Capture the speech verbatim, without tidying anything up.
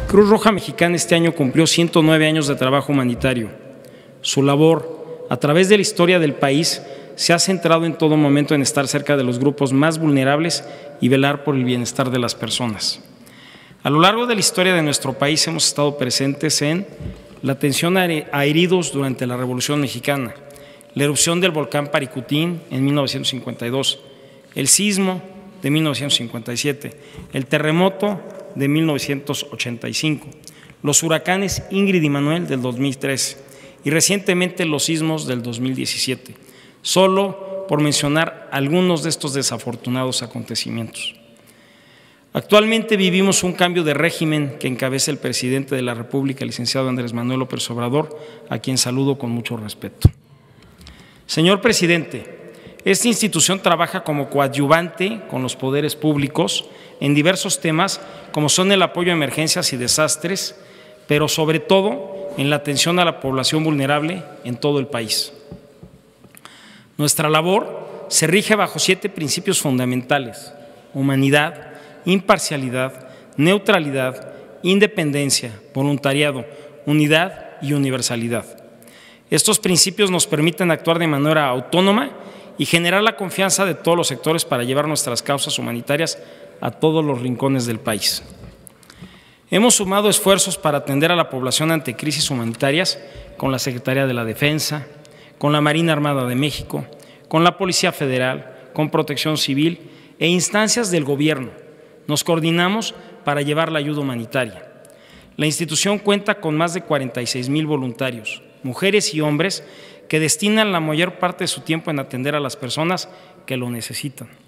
Cruz Roja Mexicana este año cumplió ciento nueve años de trabajo humanitario. Su labor, a través de la historia del país, se ha centrado en todo momento en estar cerca de los grupos más vulnerables y velar por el bienestar de las personas. A lo largo de la historia de nuestro país hemos estado presentes en la atención a heridos durante la Revolución Mexicana, la erupción del volcán Paricutín en mil novecientos cincuenta y dos, el sismo de mil novecientos cincuenta y siete, el terremoto de mil novecientos ochenta y cinco, los huracanes Ingrid y Manuel del dos mil trece y recientemente los sismos del dos mil diecisiete, solo por mencionar algunos de estos desafortunados acontecimientos. Actualmente vivimos un cambio de régimen que encabeza el presidente de la República, el licenciado Andrés Manuel López Obrador, a quien saludo con mucho respeto. Señor presidente, esta institución trabaja como coadyuvante con los poderes públicos en diversos temas como son el apoyo a emergencias y desastres, pero sobre todo en la atención a la población vulnerable en todo el país. Nuestra labor se rige bajo siete principios fundamentales: humanidad, imparcialidad, neutralidad, independencia, voluntariado, unidad y universalidad. Estos principios nos permiten actuar de manera autónoma y generar la confianza de todos los sectores para llevar nuestras causas humanitarias a todos los rincones del país. Hemos sumado esfuerzos para atender a la población ante crisis humanitarias con la Secretaría de la Defensa, con la Marina Armada de México, con la Policía Federal, con Protección Civil e instancias del gobierno. Nos coordinamos para llevar la ayuda humanitaria. La institución cuenta con más de cuarenta y seis mil voluntarios, mujeres y hombres, que destinan la mayor parte de su tiempo en atender a las personas que lo necesitan.